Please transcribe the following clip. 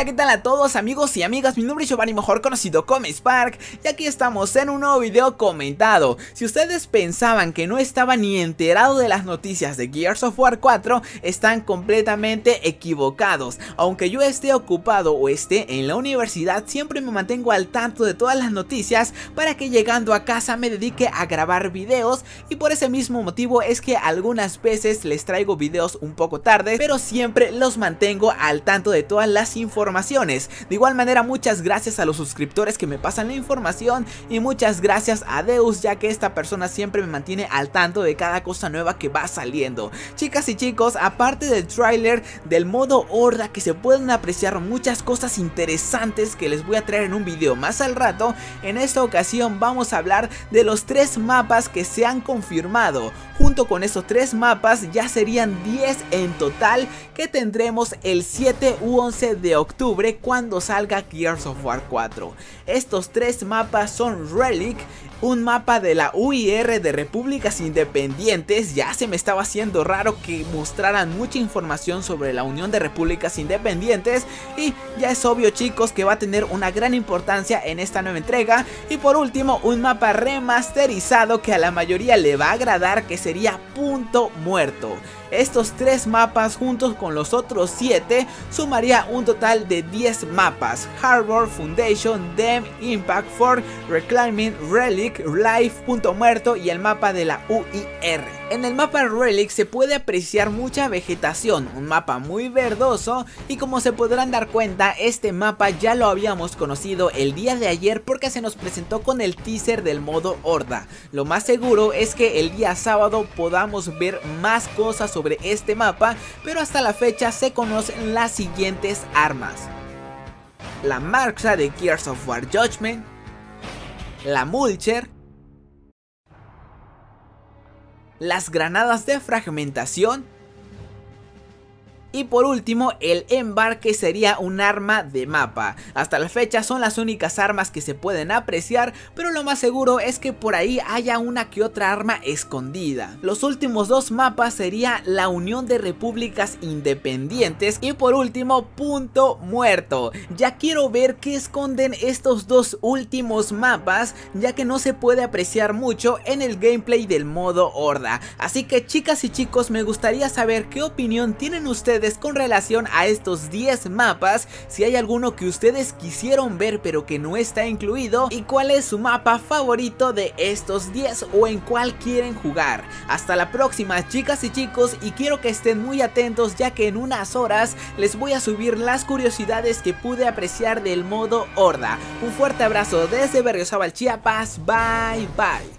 ¿qué tal a todos amigos y amigas? Mi nombre es Giovanni, mejor conocido como Spark, y aquí estamos en un nuevo video comentado. Si ustedes pensaban que no estaba ni enterado de las noticias de Gears of War 4, están completamente equivocados. Aunque yo esté ocupado o esté en la universidad, siempre me mantengo al tanto de todas las noticias para que llegando a casa me dedique a grabar videos, y por ese mismo motivo es que algunas veces les traigo videos un poco tarde, pero siempre los mantengo al tanto de todas las informaciones. De igual manera, muchas gracias a los suscriptores que me pasan la información, y muchas gracias a Deus, ya que esta persona siempre me mantiene al tanto de cada cosa nueva que va saliendo. Chicas y chicos, aparte del tráiler del modo horda, que se pueden apreciar muchas cosas interesantes que les voy a traer en un video más al rato, en esta ocasión vamos a hablar de los 3 mapas que se han confirmado. Junto con esos 3 mapas ya serían 10 en total que tendremos el 7 u 11 de octubre cuando salga Gears of War 4. Estos 3 mapas son Relic, un mapa de la UIR de Repúblicas Independientes. Ya se me estaba haciendo raro que mostraran mucha información sobre la Unión de Repúblicas Independientes, y ya es obvio, chicos, que va a tener una gran importancia en esta nueva entrega. Y por último, un mapa remasterizado que a la mayoría le va a agradar, que sería Punto Muerto. Estos 3 mapas juntos con los otros 7 sumaría un total de 10 mapas: Harbor, Foundation, Dem, Impact, Fort, Reclaiming, Relic, Life, Punto Muerto y el mapa de la UIR. En el mapa Relic se puede apreciar mucha vegetación, un mapa muy verdoso, y como se podrán dar cuenta, este mapa ya lo habíamos conocido el día de ayer porque se nos presentó con el teaser del modo horda. Lo más seguro es que el día sábado podamos ver más cosas sobre este mapa, pero hasta la fecha se conocen las siguientes armas: la marcha de Gears of War Judgment, la Mulcher, las granadas de fragmentación, y por último el Embar, que sería un arma de mapa. Hasta la fecha son las únicas armas que se pueden apreciar, pero lo más seguro es que por ahí haya una que otra arma escondida. Los últimos 2 mapas sería la Unión de Repúblicas Independientes y por último Punto Muerto. Ya quiero ver qué esconden estos 2 últimos mapas, ya que no se puede apreciar mucho en el gameplay del modo horda. Así que, chicas y chicos, me gustaría saber qué opinión tienen ustedes con relación a estos 10 mapas, si hay alguno que ustedes quisieron ver pero que no está incluido, y cuál es su mapa favorito de estos 10 o en cuál quieren jugar. Hasta la próxima, chicas y chicos, y quiero que estén muy atentos, ya que en unas horas les voy a subir las curiosidades que pude apreciar del modo horda. Un fuerte abrazo desde Berriozábal, Chiapas. Bye bye.